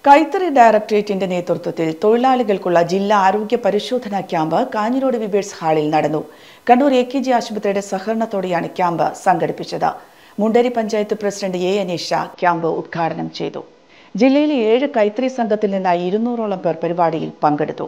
കൈത്തറി ഡയറക്ടറേറ്റിന്റെ നേതൃത്വത്തിൽ തൊഴിലാളികൾക്കുള്ള ജില്ലാ ആരോഗ്യ പരിശോധനാ ക്യാമ്പ് കാഞ്ഞിരോട് വിവേഴ്സ് ഹാളിൽ നടന്നു. കണ്ണൂർ AKG ആശുപത്രിയുടെ സഹകരണത്തോടെയാണ് ക്യാമ്പ് സംഘടിപ്പിച്ചത്. Munderi panchayat president A. Aneesha camp ഉദ്ഘാടനം ചെയ്തു. ജില്ലയിലെ 7 കൈത്തറി സംഘത്തിൽ നിന്നായി 200ഓളം പേർ പരിപാടിയിൽ പങ്കെടുത്തു.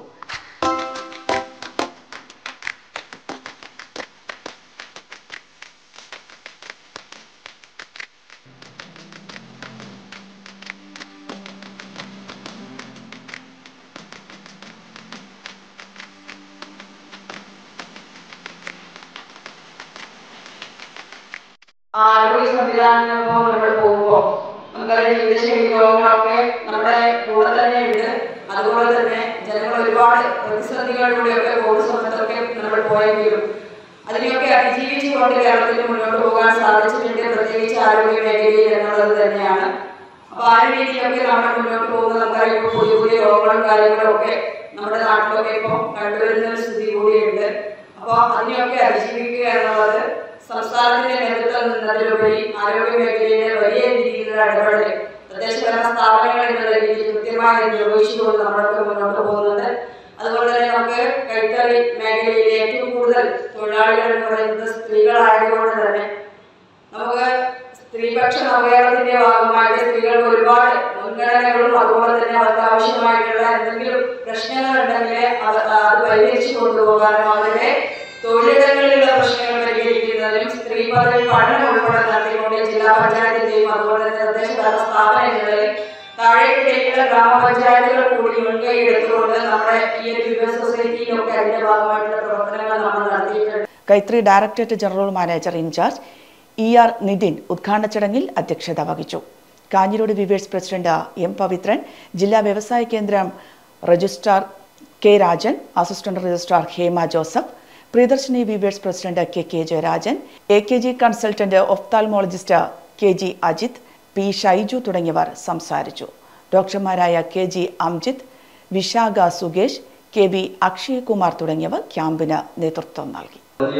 ആരോഗ്യ സംവിധാനങ്ങളിപ്പോൾ നമ്മൾ പോകുമ്പോൾ നമുക്കറിയാം ജീവിതശൈലി രോഗങ്ങളൊക്കെ നമ്മുടെ കൂടെ തന്നെ ഉണ്ട്. അതുപോലെ തന്നെ ജനങ്ങൾ ഒരുപാട് പ്രതിസന്ധികളിലൂടെയൊക്കെ കോവിഡ് സമയത്തൊക്കെ നമ്മൾ പോയെങ്കിലും അതിനെയൊക്കെ അതിജീവിച്ചുകൊണ്ട് കേരളത്തിൽ മുന്നോട്ട് പോകാൻ സാധിച്ചിട്ടുണ്ട്, പ്രത്യേകിച്ച് ആരോഗ്യ മേഖലയിൽ എന്നുള്ളത് തന്നെയാണ്. അപ്പോൾ ആ രീതിയിലൊക്കെ നമ്മൾ മുന്നോട്ട് പോകുന്നത് നമുക്കറിയാം. ഇപ്പോൾ പുതിയ പുതിയ രോഗങ്ങളും കാര്യങ്ങളും ഒക്കെ നമ്മുടെ നാട്ടിലൊക്കെ ഇപ്പോൾ കണ്ടുവരുന്ന ഒരു സ്ഥിതി കൂടിയുണ്ട്. അപ്പോൾ അതിനെയൊക്കെ അതിജീവിക്കുക എന്നുള്ളത് സംസ്ഥാനത്തിന്റെ നേതൃത്വം നിന്നതിലുപരി ആരോഗ്യ മേഖലയിലെ വലിയ രീതിയിലുള്ള ഇടപെടൽ പ്രദേശഭരണ സ്ഥാപനങ്ങൾ എന്നുള്ള രീതിയിൽ കൃത്യമായി നിർവഹിച്ചുകൊണ്ട് നമ്മളൊക്കെ മുന്നോട്ട് പോകുന്നത്. അതുപോലെ തന്നെ നമുക്ക് കൈത്തറി മേഖലയിലെ ഏറ്റവും കൂടുതൽ തൊഴിലാളികൾ എന്ന് പറയുന്നത് സ്ത്രീകളായതുകൊണ്ട് തന്നെ നമുക്ക് സ്ത്രീപക്ഷ നവകേരളത്തിന്റെ ഭാഗമായിട്ട് സ്ത്രീകൾക്ക് ഒരുപാട് മുൻഗണനകളും അതുപോലെ തന്നെ അവർക്ക് ആവശ്യമായിട്ടുള്ള എന്തെങ്കിലും പ്രശ്നങ്ങൾ ഉണ്ടെങ്കിൽ അത് പരിഹരിച്ചു കൊണ്ടുപോകാനും അവരുടെ തൊഴിലിടങ്ങളിലുള്ള പ്രശ്നങ്ങൾ പരിഹരിക്കുന്നതിനും സ്ത്രീ പദവി പഠനം ഉൾപ്പെടെ നടത്തിക്കൊണ്ട് ജില്ലാ പഞ്ചായത്തിന്റെയും അതുപോലെ തന്നെ തദ്ദേശഭരണ സ്ഥാപനങ്ങളിൽ താഴേക്കിടയിലുള്ള ഗ്രാമപഞ്ചായത്തുകൾ കൂടി മുൻകൈ എടുത്തുകൊണ്ട് നമ്മുടെ ഈ ഒരു വിവേഴ്സ് സൊസൈറ്റിയിലൊക്കെ അതിന്റെ ഭാഗമായിട്ടുള്ള പ്രവർത്തനങ്ങൾ നമ്മൾ നടത്തിയിട്ടുണ്ട്. കൈത്തറി directorate general manager incharge ER Nithin ഉദ്ഘാടന ചടങ്ങിൽ അധ്യക്ഷത വഹിച്ചു. Kanhirode weavers president M. Pavithran, ജില്ലാ വ്യവസായ കേന്ദ്രം registrar K. Rajan, assistant registrar Hema Joseph, Priyadarshini weavers president KK Jayarajan, AKG consultant ophthalmologist KG Ajith, P. Shaiju തുടങ്ങിയവർ സംസാരിച്ചു. ഡോക്ടർമാരായ KG അംജിത്, വിശാഖ സുകേഷ്, KB അക്ഷയകുമാർ തുടങ്ങിയവർ ക്യാമ്പിന് നേതൃത്വം നൽകി.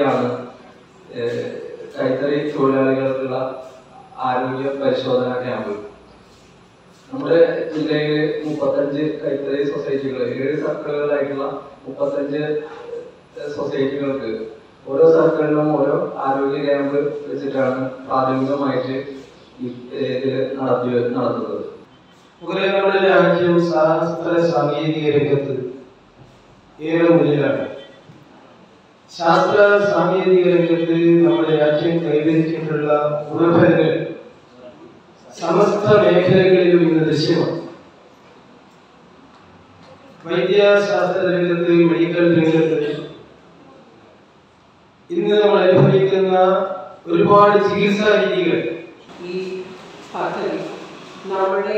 കൈത്തറി തൊഴിലാളികൾക്കുള്ള ആരോഗ്യ പരിശോധനാ ക്യാമ്പ് നമ്മുടെ ജില്ലയിൽ 35 കൈത്തറി സൊസൈറ്റികൾ, 7 സർക്കിളുകളായിട്ടുള്ള 35 സൊസൈറ്റികൾക്ക് ഓരോ സർക്കിളിലും ഓരോ ആരോഗ്യ ക്യാമ്പ് വെച്ചിട്ടാണ് പ്രാഥമികമായിട്ട് ഇതിൽ നടത്തുന്നത്. നമ്മുടെ രാജ്യം ശാസ്ത്ര സാങ്കേതിക രംഗത്ത് ഏറെ മുന്നിലാണ്. ശാസ്ത്ര സാങ്കേതിക രംഗത്ത് നമ്മുടെ രാജ്യം കൈവരിച്ചിട്ടുള്ള ഗുണഫലങ്ങൾ സമസ്ത മേഖലകളിലും ഇന്ന് ദൃശ്യമാണ്. വൈദ്യശാസ്ത്ര രംഗത്ത്, മെഡിക്കൽ രംഗത്ത് ഇന്ന് നമ്മൾ അനുഭവിക്കുന്ന ഒരുപാട് ചികിത്സാ രീതികൾ ഈ പദ്ധതി നമ്മുടെ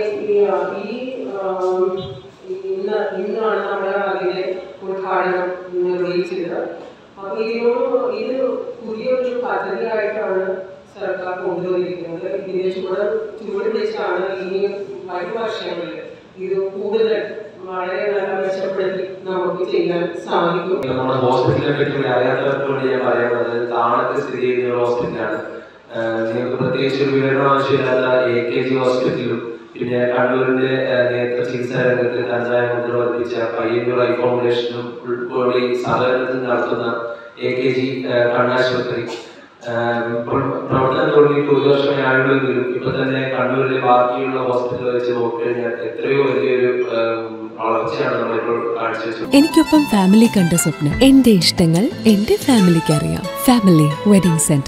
ഇന്നാണ് നമ്മൾ അതിന്റെ ഉദ്ഘാടനം നിർവഹിച്ചത്. അപ്പോൾ ഇത് പുതിയൊരു പദ്ധതിയായിട്ടാണ് സർക്കാർ കൊണ്ടുവന്നിരിക്കുന്നത്. ഇതിനെ ചുവട് പിടിച്ചാണ് ഇനി വരും വർഷങ്ങളിൽ ഇത് കൂടുതൽ വളരെ നല്ല മെച്ചപ്പെടുത്തി നമുക്ക് ചെയ്യാൻ സാധിക്കും. നമ്മുടെ ഹോസ്പിറ്റലിനെ പറ്റി അറിയാത്തവർക്കുവേണ്ടി ഞാൻ പറയുന്നത് താണത്ത് സ്ഥിതി ചെയ്യുന്ന ഹോസ്പിറ്റലാണ്. നിങ്ങൾക്ക് പ്രത്യേകിച്ച് ഒരു വിവരണം ആവശ്യമില്ലാത്ത AKG ഹോസ്പിറ്റലും പിന്നെ കണ്ണൂരിന്റെ നേത്ര ചികിത്സാ രംഗത്ത് തനതായ മുദ്ര പതിപ്പിച്ച പയ്യന്നൂർ ഐ ഫൗണ്ടേഷനും ഉൾപ്പെടെ സഹകരണത്തിൽ നടത്തുന്ന AKG കണ്ണാശുപത്രി പ്രവർത്തനം തുടങ്ങിയിട്ട് 1 വർഷമേ ആയുള്ളെങ്കിലും ഇപ്പൊ തന്നെ കണ്ണൂരിലെ ബാക്കിയുള്ള ഹോസ്പിറ്റൽ വെച്ച് നോക്കിക്കഴിഞ്ഞാൽ എത്രയോ വലിയൊരു വളർച്ചയാണ് നമ്മളിപ്പോൾ കാഴ്ചവെച്ചത്. എനിക്കൊപ്പം ഫാമിലി കണ്ട സ്വപ്നം. എന്റെ ഇഷ്ടങ്ങൾ എന്റെ ഫാമിലിക്ക് അറിയാം. Family wedding centre.